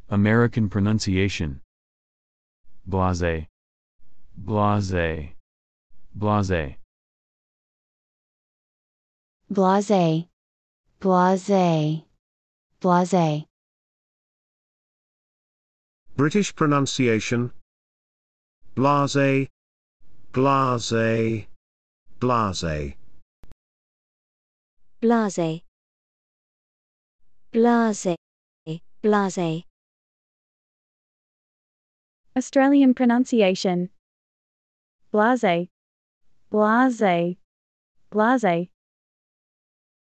American pronunciation. Blase. Blase. Blase. Blase. Blase. Blase. British pronunciation. Blase. Blase. Blase. Blase. Blase. Blase. Australian pronunciation. Blase. Blase. Blase.